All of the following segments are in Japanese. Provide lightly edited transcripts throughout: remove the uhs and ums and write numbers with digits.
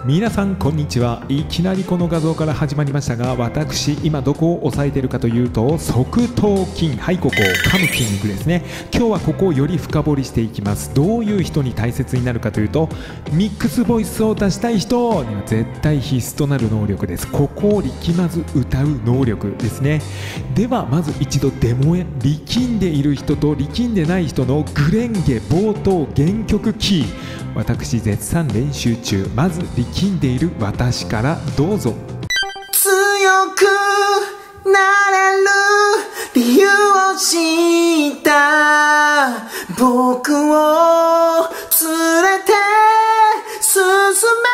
皆さんこんにちは。いきなりこの画像から始まりましたが、私今どこを押さえているかというと側頭筋、はい、ここ噛む筋肉ですね。今日はここをより深掘りしていきます。どういう人に大切になるかというと、ミックスボイスを出したい人には絶対必須となる能力です。ここを力まず歌う能力ですね。ではまず一度デモへ。力んでいる人と力んでない人のグレンゲ冒頭原曲キー、私絶賛練習中。まず力んでいる私からどうぞ。 強くなれる理由を知った僕を連れて進め。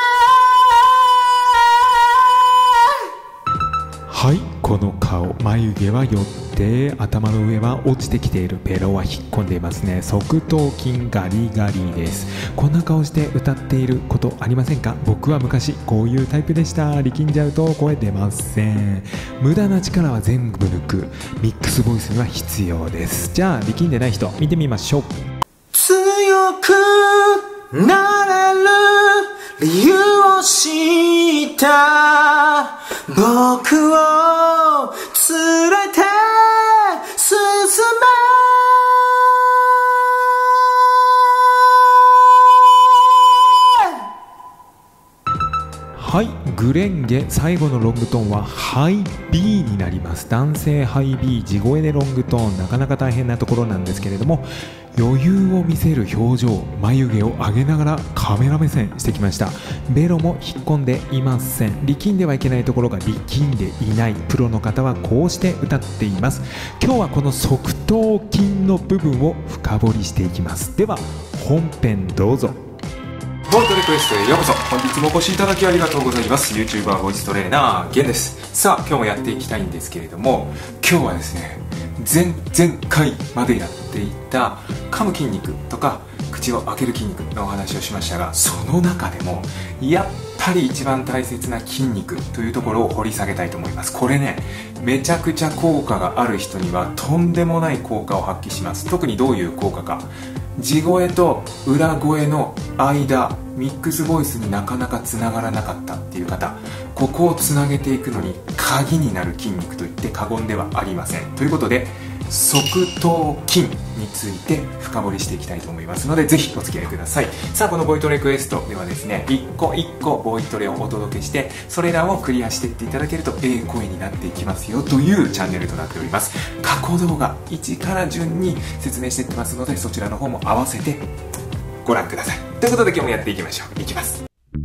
はい、この顔、眉毛は寄って頭の上は落ちてきている、ベロは引っ込んでいますね。側頭筋ガリガリです。こんな顔して歌っていることありませんか？僕は昔こういうタイプでした。力んじゃうと声出ません。無駄な力は全部抜く、ミックスボイスには必要です。じゃあ力んでない人見てみましょう。 強くなれる理由を知った僕を連れて進め。 はい、グレンゲ最後のロングトーンはハイ B になります。男性ハイ B、地声でロングトーン、なかなか大変なところなんですけれども、余裕を見せる表情、眉毛を上げながらカメラ目線してきました。ベロも引っ込んでいません。力んではいけないところが力んでいない。プロの方はこうして歌っています。今日はこの側頭筋の部分を深掘りしていきます。では本編どうぞ。 ボイトレクエストへようこそ。本日もお越しいただきありがとうございます。 YouTuber ボイストレーナーゲンです。さあ今日もやっていきたいんですけれども、今日はですね、前回までやっていた噛む筋肉とか口を開ける筋肉のお話をしましたが、その中でもやっぱり一番大切な筋肉というところを掘り下げたいと思います。これね、めちゃくちゃ効果がある人にはとんでもない効果を発揮します。特にどういう効果か、地声と裏声の間、ミックスボイスになかなかつながらなかったっていう方、ここをつなげていくのに鍵になる筋肉といって過言ではありません。ということで側頭筋について深掘りしていきたいと思いますので、ぜひお付き合いください。さあこのボイトレクエストではですね、一個一個ボイトレをお届けして、それらをクリアしていっていただけると声になっていきますよというチャンネルとなっております。過去動画1から順に説明していってますので、そちらの方も合わせてご覧ください。ということで今日もやっていきましょう。いきます。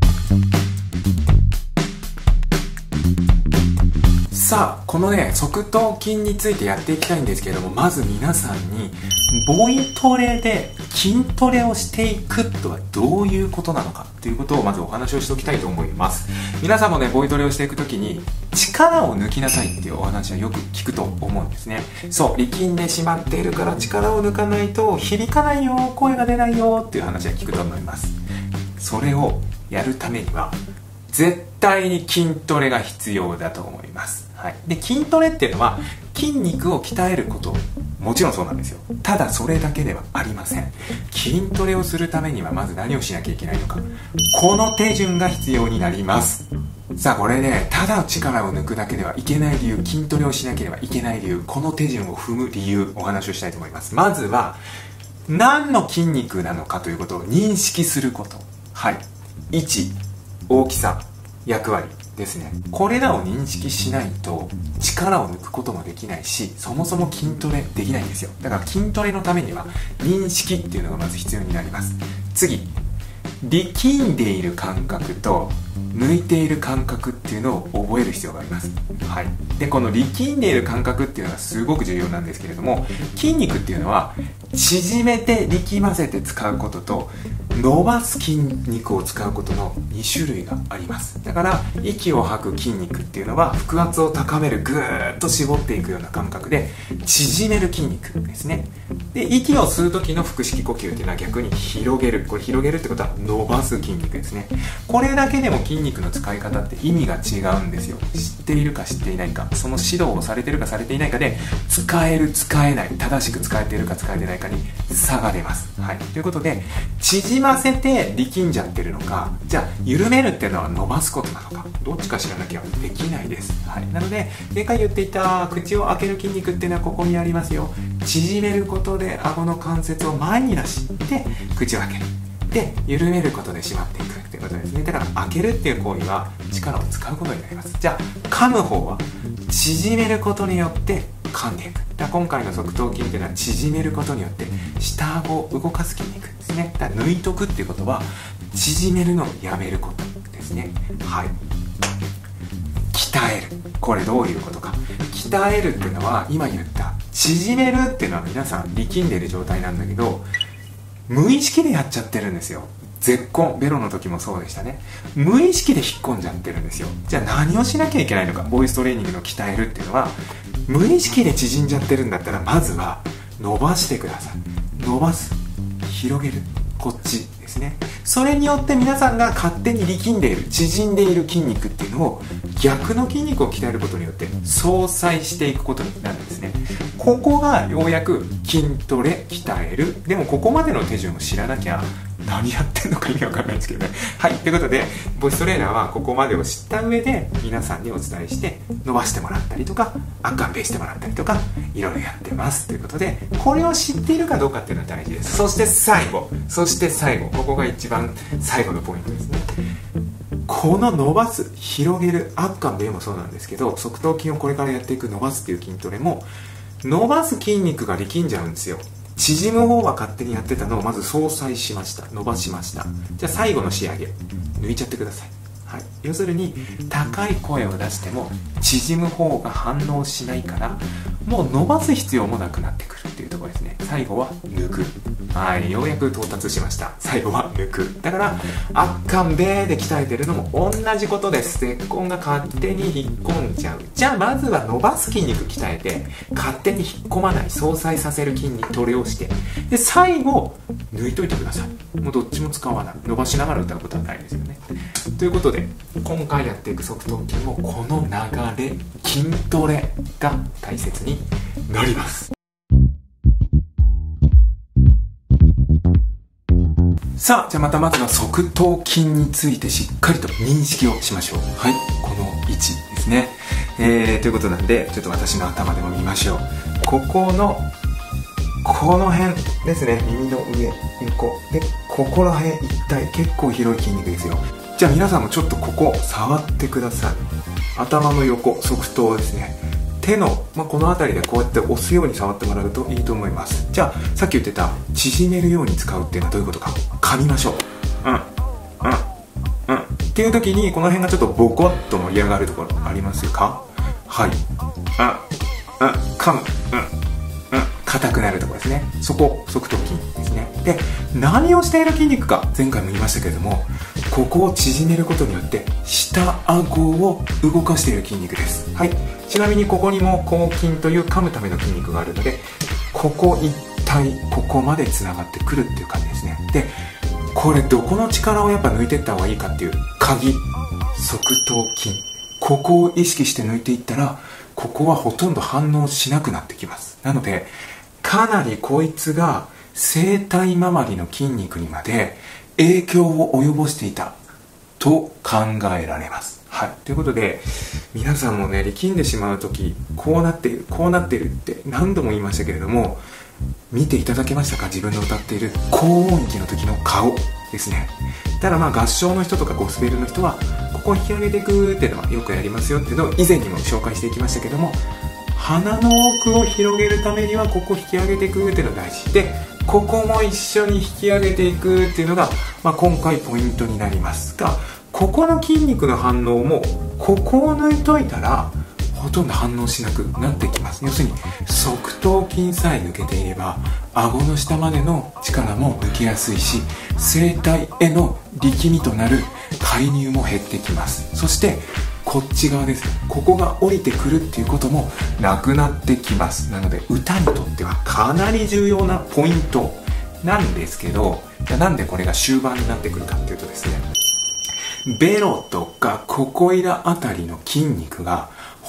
さあこのね、側頭筋についてやっていきたいんですけれども、まず皆さんにボイトレで筋トレをしていくとはどういうことなのかということをまずお話をしておきたいと思います。皆さんもね、ボイトレをしていくときに力を抜きなさいっていうお話はよく聞くと思うんですね。そう、力んでしまっているから力を抜かないと響かないよ、声が出ないよっていう話は聞くと思います。それをやるためには絶対に筋トレが必要だと思います。はい、で筋トレっていうのは筋肉を鍛えること、もちろんそうなんですよ。ただそれだけではありません。筋トレをするためにはまず何をしなきゃいけないのか、この手順が必要になります。さあこれね、ただ力を抜くだけではいけない理由、筋トレをしなければいけない理由、この手順を踏む理由、お話をしたいと思います。まずは何の筋肉なのかということを認識すること。はい、位置、大きさ、役割ですね。これらを認識しないと力を抜くこともできないし、そもそも筋トレできないんですよ。だから筋トレのためには認識っていうのがまず必要になります。次、力んでいる感覚と抜いている感覚っていうのを覚える必要があります。はい、でこの力んでいる感覚っていうのはすごく重要なんですけれども、筋肉っていうのは縮めて力ませて使うことと伸ばす筋肉を使うことの2種類があります。だから息を吐く筋肉っていうのは腹圧を高める、ぐーっと絞っていくような感覚で縮める筋肉ですね。で息を吸う時の腹式呼吸っていうのは逆に広げる、これ広げるってことは伸ばす筋肉ですね。これだけでも筋肉の使い方って意味が違うんですよ。知っているか知っていないか。 か、その指導をされてるかされていないかで、使える使えない、正しく使えてるか使えてないかに差が出ます。はい、ということで、縮ませて力んじゃってるのか、じゃあ緩めるっていうのは伸ばすことなのか、どっちか知らなきゃできないです。はい、なので前回言っていた口を開ける筋肉っていうのはここにありますよ。縮めることで顎の関節を前に出して口を開ける。で緩めることで締まっていくということですね。だから開けるっていう行為は力を使うことになります。じゃあ噛む方は縮めることによって噛んでいく。だから今回の側頭筋っていうのは縮めることによって下顎を動かす筋肉ですね。だから抜いとくっていうことは縮めるのをやめることですね。はい、鍛える、これどういうことか。鍛えるっていうのは今言った縮めるっていうのは皆さん力んでいる状態なんだけど、無意識でやっちゃってるんですよ。絶根ベロの時もそうでしたね。無意識で引っ込んじゃってるんですよ。じゃあ何をしなきゃいけないのか。ボイストレーニングの鍛えるっていうのは無意識で縮んじゃってるんだったら、まずは伸ばしてください。伸ばす、広げる、こっちですね。それによって皆さんが勝手に力んでいる、縮んでいる筋肉っていうのを逆の筋肉を鍛えることによって相殺していくことになるんですね。ここがようやく筋トレ鍛える。でもここまでの手順を知らなきゃ何やってんのか意味わかんないんですけどね。はい、ということでボイストレーナーはここまでを知った上で皆さんにお伝えして伸ばしてもらったりとか圧巻ベしてもらったりとかいろいろやってますということで、これを知っているかどうかっていうのは大事です。そして最後、ここが一番最後のポイントですね。この伸ばす、広げる、圧巻ベもそうなんですけど、側頭筋をこれからやっていく伸ばすっていう筋トレも伸ばす筋肉が力んじゃうんですよ。縮む方は勝手にやってたのをまず相殺しました。伸ばしました。じゃあ最後の仕上げ抜いちゃってください。はい、要するに高い声を出しても縮む方が反応しないから、もう伸ばす必要もなくなってくるっていうところですね。最後は抜く。はい、ようやく到達しました。最後は抜く。だから圧巻ベで鍛えてるのも同じことです。絶根が勝手に引っ込んじゃう。じゃあまずは伸ばす筋肉鍛えて勝手に引っ込まない、相殺させる筋肉トレをして、で最後抜いといてください。もうどっちも使わない、伸ばしながら歌うことはないですよね。ということで今回やっていく側頭筋もこの流れ、筋トレが大切になります。さあ、じゃあまずは側頭筋についてしっかりと認識をしましょう。はい、この位置ですね。ということなんで、ちょっと私の頭でも見ましょう。ここのこの辺ですね。耳の上、横で、ここら辺一帯結構広い筋肉ですよ。じゃあ皆さんもちょっとここ触ってください。頭の横、側頭ですね。手の、この辺りでこうやって押すように触ってもらうといいと思います。じゃあさっき言ってた縮めるように使うっていうのはどういうことか。噛みましょう。っていう時にこの辺がちょっとボコッと盛り上がるところありますか。はい、噛む、硬くなるところですね。そこ側頭筋ですね。で何をしている筋肉か前回も言いましたけれども、ここを縮めることによって下顎を動かしている筋肉です。はい、ちなみにここにも後筋という噛むための筋肉があるので、ここ一体ここまでつながってくるっていう感じですね。でこれどこの力をやっぱ抜いていった方がいいかっていう鍵、側頭筋、ここを意識して抜いていったらここはほとんど反応しなくなってきます。なのでかなりこいつが声帯周りの筋肉にまで影響を及ぼしていたと考えられます。はい、ということで皆さんもね、力んでしまう時こうなっている、こうなっているって何度も言いましたけれども、見ていただけましたか。自分の歌っている高音域の時の顔ですね。ただ合唱の人とかゴスペルの人はここを引き上げていくっていうのはよくやりますよっていうのを以前にも紹介していきましたけども、鼻の奥を広げるためにはここを引き上げていくっていうのが大事で、ここも一緒に引き上げていくっていうのが、今回ポイントになりますが、ここの筋肉の反応もここを抜いといたらほとんど反応しなくなってきます。要するに側頭筋さえ抜けていれば顎の下までの力も抜けやすいし、声帯への力みとなる介入も減ってきます。そしてこっち側ですね、ここが降りてくるっていうこともなくなってきます。なので歌にとってはかなり重要なポイントなんですけど、じゃあなんでこれが終盤になってくるかっていうとですね、ベロとかここいらあたりの筋肉が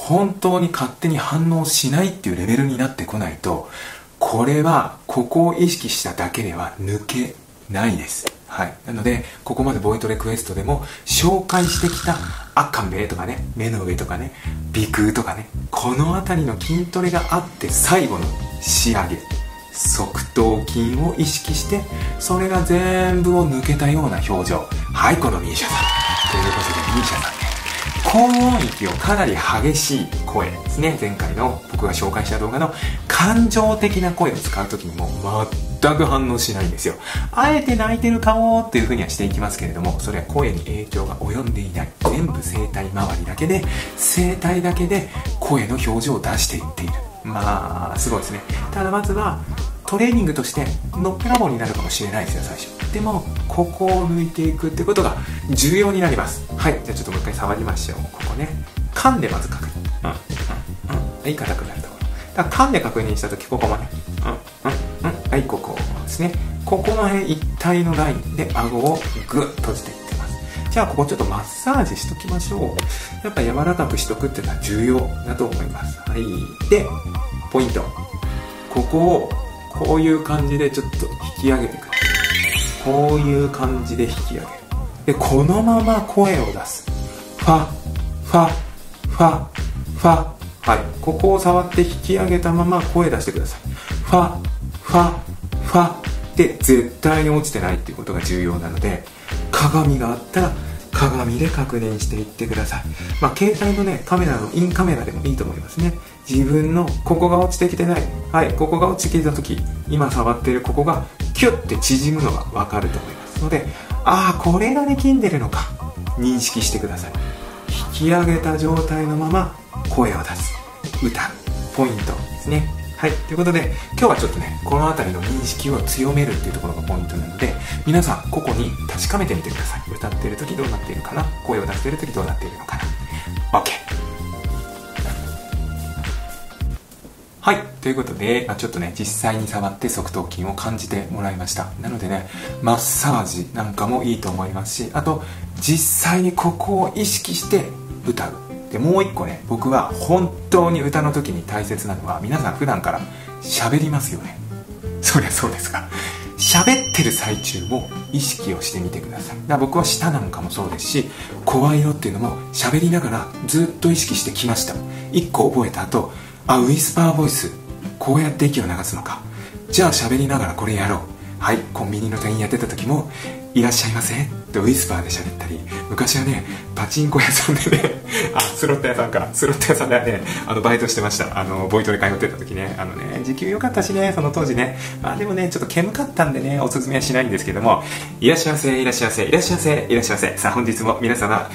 本当に勝手に反応しないっていうレベルになってこないと、これはここを意識しただけでは抜けないです。はい。なので、ここまでボイトレクエストでも紹介してきたアッカンベとかね、目の上とかね、鼻腔とかね、この辺りの筋トレがあって、最後の仕上げ、側頭筋を意識して、それが全部を抜けたような表情。はい、このミーシャさん。ということで、ミーシャさんね、高音域をかなり激しい声ですね。前回の僕が紹介した動画の感情的な声を使う時にも全く反応しないんですよ。あえて泣いてる顔っていう風にはしていきますけれども、それは声に影響が及んでいない。全部声帯周りだけで、声帯だけで声の表情を出していっている。まあすごいですね。ただまずはトレーニングとしてのっぺらぼうになるかもしれないですよ、最初。でもここを抜いていくってことが重要になります。はい、じゃあちょっともう一回触りましょう。ここね、噛んでまず確認。はい、硬くなるところ。だから噛んで確認したとき、ここもね、はい、ここですね。ここの辺一体のラインで顎をグッと閉じていってます。じゃあここちょっとマッサージしときましょう。やっぱ柔らかくしとくっていうのは重要だと思います。はい。で、ポイント。ここをこういう感じでちょっと引き上げてください。こういう感じで引き上げる。で、このまま声を出す。ファ、ファ、ファ、ファ。はい。ここを触って引き上げたまま声出してください。ファ、ファ、ファ。で、絶対に落ちてないっていうことが重要なので、鏡があったら鏡で確認していってください。まあ、携帯のね、カメラのインカメラでもいいと思いますね。自分のここが落ちてきてない。はい、ここが落ちてきた時、今触っているここがキュッて縮むのがわかると思いますので、ああ、これが力んでるのか、認識してください。引き上げた状態のまま声を出す。歌う。ポイントですね。はい。ということで、今日はちょっとね、この辺りの認識を強めるっていうところがポイントなので、皆さん、個々に確かめてみてください。歌っている時どうなっているかな、声を出している時どうなっているのかな。OK。はい。ということで、ちょっとね、実際に触って側頭筋を感じてもらいました。なのでね、マッサージなんかもいいと思いますし、あと、実際にここを意識して歌う。で、もう一個ね、僕は本当に歌の時に大切なのは、皆さん普段から喋りますよね。そりゃそうですか。喋ってる最中も意識をしてみてください。だから僕は舌なんかもそうですし、声色っていうのも喋りながらずっと意識してきました。一個覚えた後、ウィスパーボイス、こうやって息を流すのか。じゃあ喋りながらこれやろう。はい、コンビニの店員やってた時も、いらっしゃいませってウィスパーで喋ったり、昔はね、パチンコ屋さんでね、スロット屋さんか、スロット屋さんでね、バイトしてました。ボイトレ通ってた時ね、時給良かったしね、その当時ね、でもね、ちょっと煙かったんでね、おすすめはしないんですけども、いらっしゃいませ、いらっしゃいませ、いらっしゃいませ、いらっしゃいませ。さあ、本日も皆様、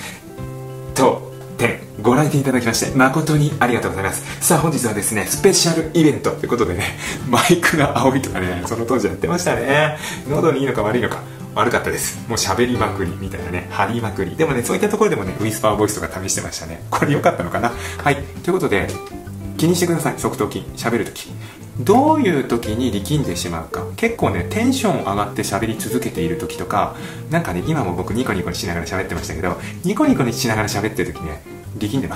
ご来店いただきまして誠にありがとうございます。さあ、本日はですね、スペシャルイベントということでね、マイクが青いとかね、その当時やってましたね。喉にいいのか悪いのか、悪かったです。もう喋りまくりみたいなね、張りまくり。でもね、そういったところでもね、ウィスパーボイスとか試してましたね。これ良かったのかな。はい、ということで、気にしてください。側頭筋、喋るときどういう時に力んでしまうか。結構ね、テンション上がって喋り続けている時とか、なんかね、今も僕ニコニコしながら喋ってましたけど、ニコニコにしながら喋ってる時ね、力んでます。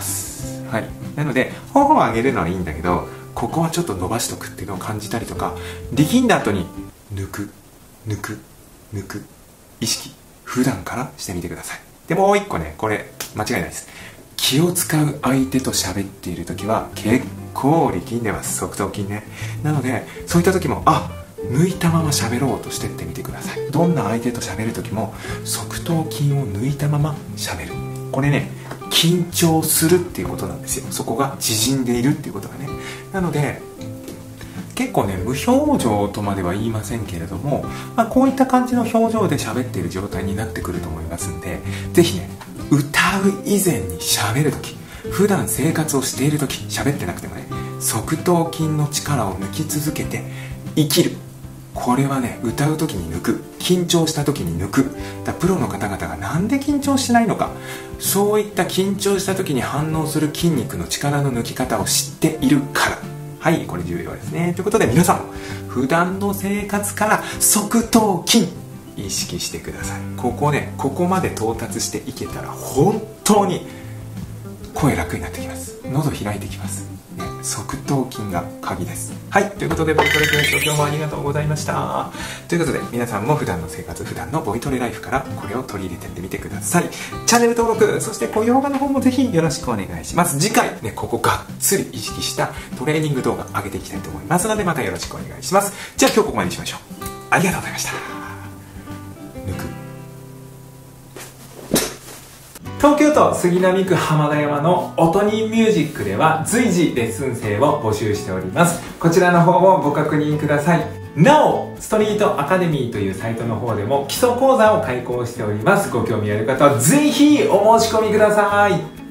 はい。なので、頬を上げるのはいいんだけど、ここはちょっと伸ばしとくっていうのを感じたりとか、力んだ後に抜く、抜く、抜く、意識、普段からしてみてください。で、もう一個ね、これ間違いないです。気を使う相手と喋っている時は結構力んでます、側頭筋ね。なので、そういった時も、抜いたまま喋ろうとしてってみてください。どんな相手と喋る時も側頭筋を抜いたまま喋る。これね、緊張するっていうことなんですよ。そこが縮んでいるっていうことがね。なので、結構ね、無表情とまでは言いませんけれども、こういった感じの表情で喋っている状態になってくると思いますんで、ぜひね、歌う以前に喋るとき、普段生活をしているとき、喋ってなくてもね、側頭筋の力を抜き続けて生きる。これはね、歌うときに抜く、緊張したときに抜く。プロの方々がなんで緊張しないのか、そういった緊張したときに反応する筋肉の力の抜き方を知っているから。はい、これ重要ですね。ということで、皆さん普段の生活から側頭筋意識してください。ここね、ここまで到達していけたら本当に声楽になってきます。 喉開いてきます、ね、側頭筋が鍵です。はい、ということでボイトレクエスト今日もありがとうございました。ということで皆さんも普段の生活、普段のボイトレライフからこれを取り入れてってみてください。チャンネル登録、そして高評価の方もぜひよろしくお願いします。次回ね、ここがっつり意識したトレーニング動画上げていきたいと思いますので、またよろしくお願いします。じゃあ今日ここまでにしましょう。ありがとうございました。抜く。東京都杉並区浜田山の音にミュージックでは随時レッスン生を募集しております。こちらの方をご確認ください。なお、ストリートアカデミーというサイトの方でも基礎講座を開講しております。ご興味ある方はぜひお申し込みください。